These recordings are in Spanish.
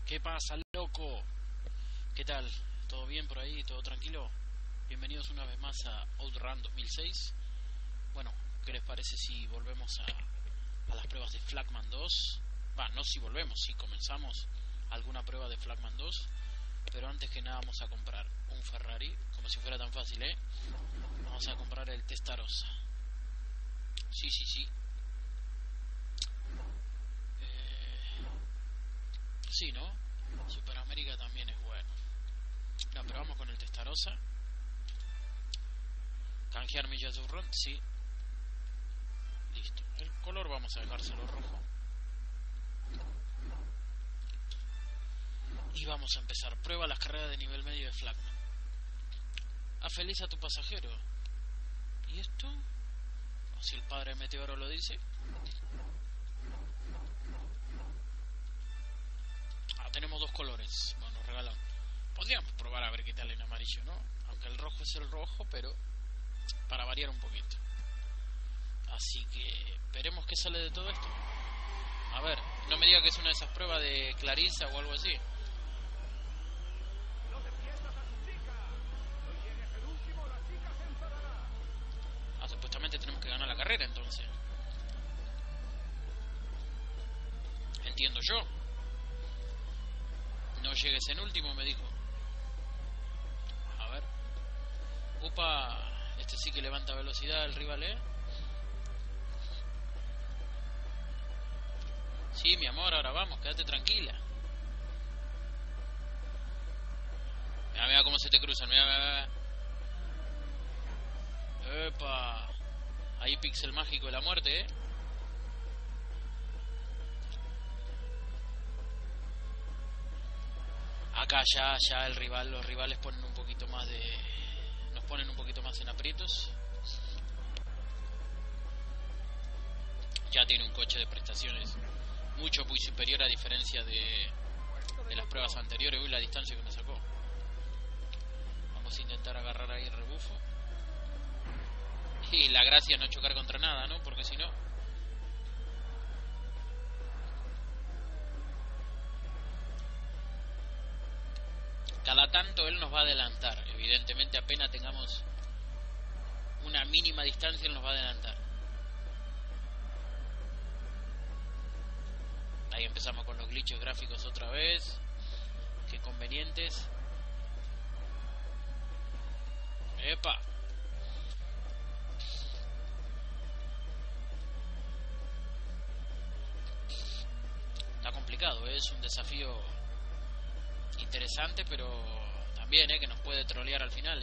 ¿Qué pasa, loco? ¿Qué tal? ¿Todo bien por ahí? ¿Todo tranquilo? Bienvenidos una vez más a Outrun 2006. Bueno, ¿qué les parece si volvemos a las pruebas de Flagman 2? No si volvemos, si comenzamos alguna prueba de Flagman 2. Pero antes que nada vamos a comprar un Ferrari, como si fuera tan fácil, ¿eh? Vamos a comprar el Testarossa. Sí. Sí, ¿no? Superamérica también es bueno. No, pero vamos con el Testarossa. Canjear millas de Outrun, sí. Listo. El color vamos a dejárselo rojo. Y vamos a empezar. Prueba las carreras de nivel medio de Flagman. Haz feliz a tu pasajero. ¿Y esto? O si el padre Meteoro lo dice. Tenemos dos colores. Bueno, regalan. Podríamos probar a ver qué tal en amarillo, ¿no? Aunque el rojo es el rojo, pero para variar un poquito. Así que veremos qué sale de todo esto. A ver, no me diga que es una de esas pruebas de Clarissa o algo así. Supuestamente tenemos que ganar la carrera, entonces. Entiendo yo. No llegues en último, me dijo. A ver. Upa, este sí que levanta velocidad el rival, ¿eh? Sí, mi amor, ahora vamos, quédate tranquila. Mira cómo se te cruzan, mira. Epa. Ahí pixel mágico de la muerte, ¿eh? Acá ya los rivales ponen un poquito más nos ponen un poquito más en aprietos. Ya tiene un coche de prestaciones muy superior a diferencia de las pruebas anteriores. Uy, la distancia que me sacó. Vamos a intentar agarrar ahí el rebufo. Y la gracia es no chocar contra nada, ¿no? Porque si no... Cada tanto él nos va a adelantar. Evidentemente apenas tengamos una mínima distancia, él nos va a adelantar. Ahí empezamos con los glitches gráficos otra vez. Qué convenientes. ¡Epa! Está complicado, ¿eh? Es un desafío interesante, pero también que nos puede trolear al final,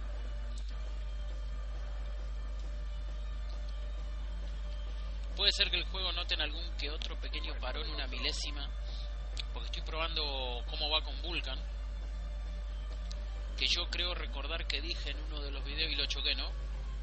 Puede ser que el juego note en algún que otro pequeño parón, una milésima, porque estoy probando cómo va con Vulcan, que yo creo recordar que dije en uno de los videos, y lo choqué, ¿no?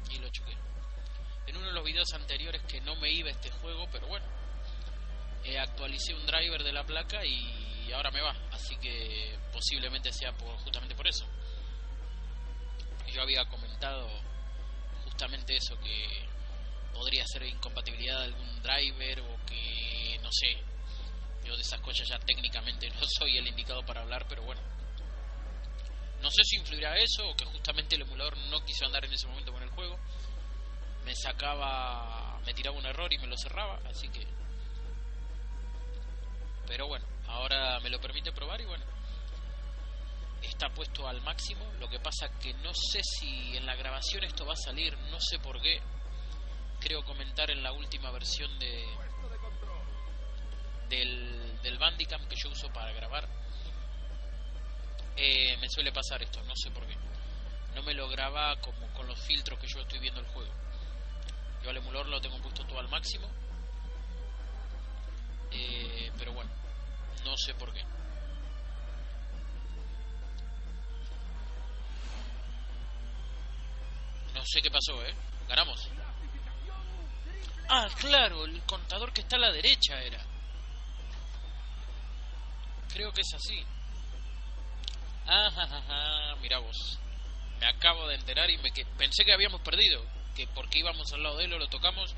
En uno de los videos anteriores que no me iba este juego, pero bueno, actualicé un driver de la placa y ahora me va, así que posiblemente sea justamente por eso. Yo había comentado justamente eso, que podría ser incompatibilidad de algún driver o que no sé. Yo de esas cosas ya técnicamente no soy el indicado para hablar, pero bueno, no sé si influirá eso o que justamente el emulador no quiso andar en ese momento con el juego, me tiraba un error y me lo cerraba, así que... Pero bueno, ahora me lo permite probar y bueno, está puesto al máximo. Lo que pasa que no sé si en la grabación esto va a salir, no sé por qué. Creo comentar en la última versión del Bandicam que yo uso para grabar, me suele pasar esto, no sé por qué. No me lo graba como con los filtros que yo estoy viendo el juego. Yo al emulador lo tengo puesto todo al máximo, pero bueno, no sé por qué. No sé qué pasó, ganamos. Claro, el contador que está a la derecha era. Creo que es así. Mirá vos. Me acabo de enterar y pensé que habíamos perdido, que porque íbamos al lado de él o lo tocamos.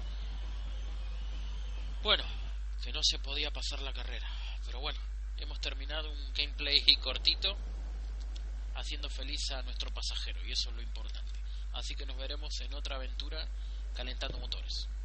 Bueno, que no se podía pasar la carrera. Pero bueno, hemos terminado un gameplay cortito, haciendo feliz a nuestro pasajero, y eso es lo importante. Así que nos veremos en otra aventura calentando motores.